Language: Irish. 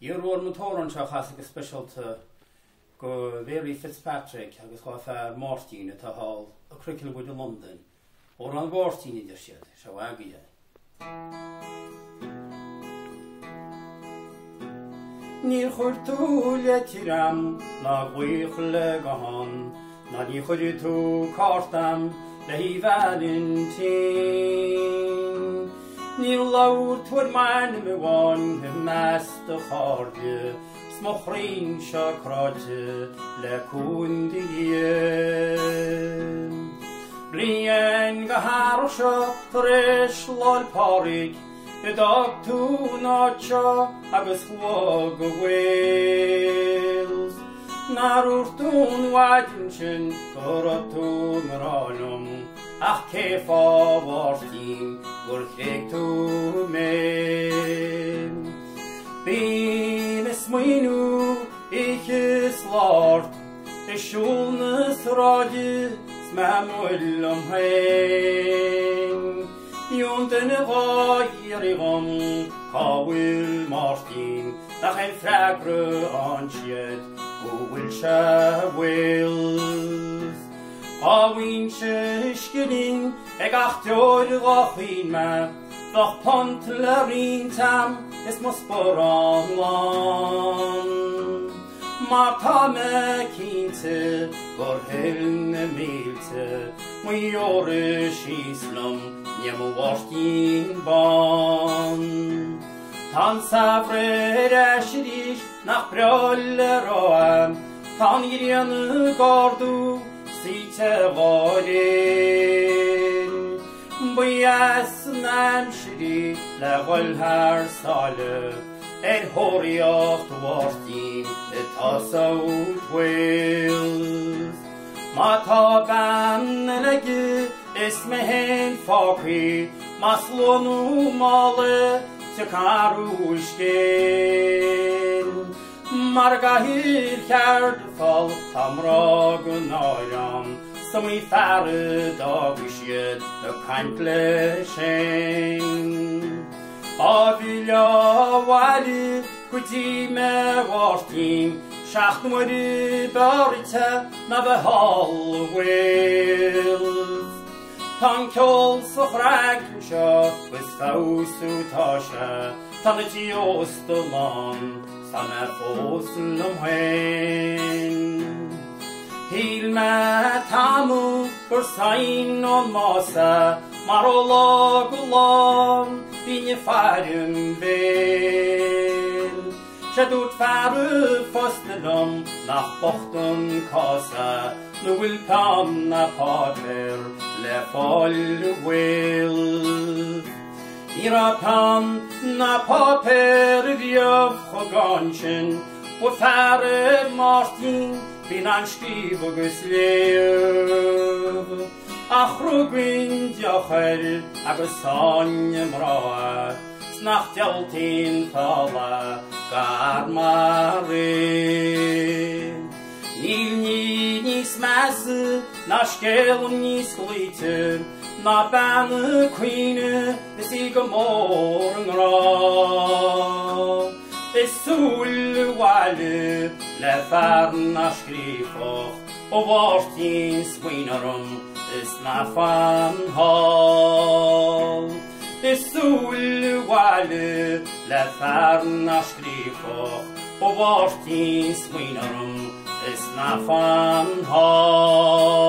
You're one motor has a special to go very Fitzpatrick, I was half Martin at a hall, a curriculum with London, or on Martin in the shed, so I get Níl chuir tú le tíram na ghuich le gahan, na ní chuir tú cartam le hí Valentine. Níl lawr tua'r man me wan hy mas dy chordie, smochrin sio crodie le cwn digien. Rien gahar sio thresh lol porig, y dog tú nacho agus chwog y Wales. Na'r wrtwn wadyn sy'n gorod tú mranwm, ach cef o wartyn gwrchig tú men. Byn ysmwynw ich islart, y siwlnys rodi smamwyl hen. Iwn dyn y gwair i gom, cawyl Martin, nach ein fragre ansied, gwyl se Wales. Cawyn se ysgilin, ag achtio'r gachwyn ma, doch pont lyrin tam, ys mosbor an lan. Mar tam y cynte, gor hyln y milte, mwy o'r islom, niem o wartin ban. Tan safred eisiau nach briol y roam, tan irian y gordw sy'n tefolyn. Bwyas yn amsiri le gwylhar sale, horioch wartin y tasawd Wales. Ma ta ban legi ismehen fakri, maslonu malı çıkaru işkin. Margahir kerd fal tamragun ayran, som I færre dagsjed og kantle skjen. Avilja wali kutime wartin, schacht mori barita na behal Wales. Tan kjol så frankensja, with faus utasja, tan et josteman, samme fosen hen. Hil med tamu for sein og masa, mar og lag og lam, vinje færum vel. Sjæt ut færu fostnedom, nach bochten kasa, nu vil panna pater, le folle Wales. Ira panna pater vjöv choganchen, og fære Martin, bin an skriv og guslev. Ach rugwyn diachel, agus sanje mra, snacht jaltin falla, gar marin. Nil nis masse, na skelun nis glite, na bane queene, sig morgen ra. Is sul wale, le farna skrifoch, og vartin swinarum, is na fan hall. Is sul wale, le farna skrifoch, og vartin swinarum, is na fan hall.